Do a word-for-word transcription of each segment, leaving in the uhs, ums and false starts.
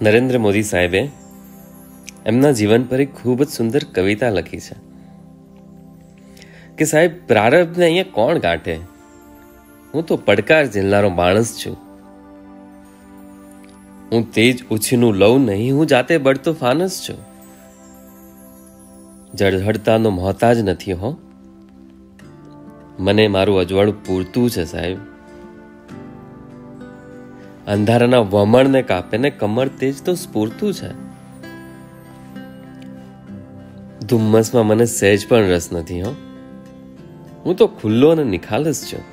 નરેન્દ્ર મોદી સાહેબે એમના જીવન પર એક ખૂબ જ સુંદર કવિતા લખી છે કે સાહેબ, પ્રારબ્ધને અહીંયા કોણ ગાંઠે? હું તો પડકાર ઝીલનારો માણસ છું. હું તેજ ઉછીનું લઉં નહીં, હું જાતે બળતો ફાનસ છું. જળહળતાનો મોહતાજ નથી હો, મને મારું અજવાળું પૂરતું છે સાહેબ. અંધારાના વમણને કાપે ને કમર તેજ તો સ્ફૂરતું છે. ધુમ્મસમાં મને સહેજ પણ રસ નથી હો, હું તો ખુલ્લો અને નિખાલસ છું.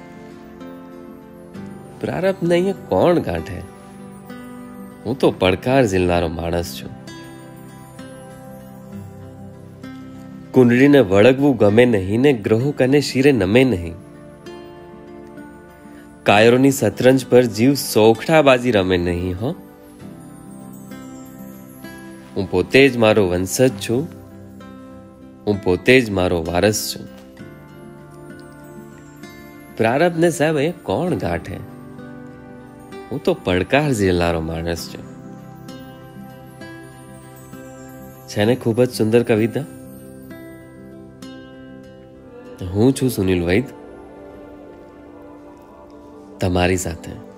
પ્રારબ્ધને અહીંયા કોણ ગાંઠે? હું તો પડકાર ઝીલનારો માણસ છું. કુંડળીને વળગવું ગમે નહીં ને ગ્રહો કને શિરે નમે નહીં. કાયરોની શતરંજ પર જીવ સોખડાબાજી રમે નહીં હો. હું પોતે જ મારો વંશજ છું, હું પોતે જ મારો વારસ છું. પ્રારબ્ધને સાહેબ એ કોણ ગાંઠે? હું તો પડકાર ઝીલનારો માણસ છું. છે ને ખૂબ જ સુંદર કવિતા? હું છું સુનિલ વૈદ, તમારી સાથે.